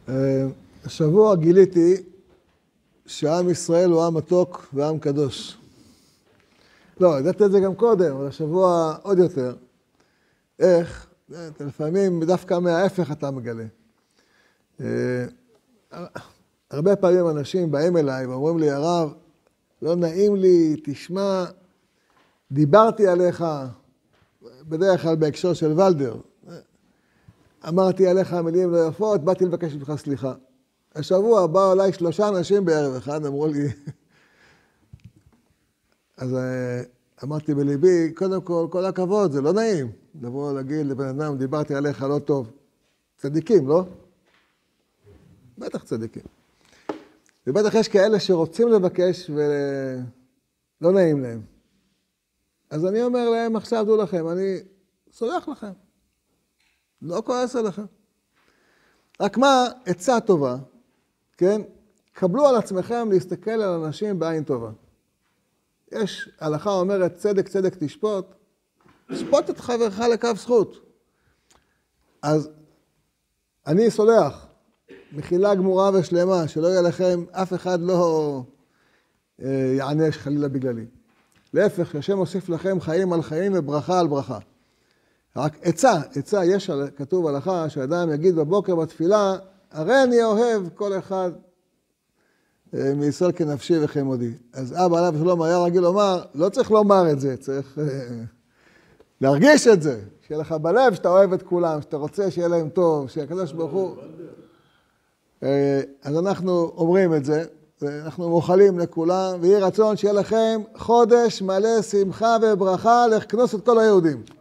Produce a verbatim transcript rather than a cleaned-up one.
השבוע גיליתי שעם ישראל הוא עם מתוק ועם קדוש. לא, ידעתי את זה גם קודם, אבל השבוע עוד יותר. איך? לפעמים דווקא מההפך אתה מגלה. הרבה פעמים אנשים באים אליי ואומרים לי, הרב, לא נעים לי, תשמע, דיברתי עליך, בדרך כלל בהקשר של ולדר, אמרתי עליך מילים לא יפות, באתי לבקש ממך סליחה. השבוע באו אליי שלושה אנשים בערב אחד, אמרו לי, אז אמרתי בליבי, קודם כל, כל הכבוד, זה לא נעים. לבוא להגיד לבן אדם, דיברתי עליך לא טוב. צדיקים, לא? בטח צדיקים. ובטח יש כאלה שרוצים לבקש ולא נעים להם. אז אני אומר להם, עכשיו דעו לכם, אני סולח לכם. לא כועס עליכם. רק מה, עצה טובה, כן? קבלו על עצמכם להסתכל על אנשים בעין טובה. יש הלכה אומרת, צדק צדק תשפוט, תשפוט את חברך לקו זכות. אז אני סולח, מחילה גמורה ושלמה, שלא יהיה לכם, אף אחד לא אה, יענש חלילה בגללי. להפך, שהשם הוסיף לכם חיים על חיים וברכה על ברכה. רק עצה, עצה, יש כתוב הלכה, שאדם יגיד בבוקר בתפילה, הרי אני אוהב כל אחד אה, מישראל כנפשי וכמודי. אז אבא עליו שלום היה רגיל לומר, לא צריך לומר את זה, צריך אה, להרגיש את זה. שיהיה לך בלב שאתה אוהב את כולם, שאתה רוצה שיהיה להם טוב, שהקדוש ברוך הוא. אה, אז אנחנו אומרים את זה, ואנחנו מוכלים לכולם, ויהי רצון שיהיה לכם חודש מלא שמחה וברכה לכנוס את כל היהודים.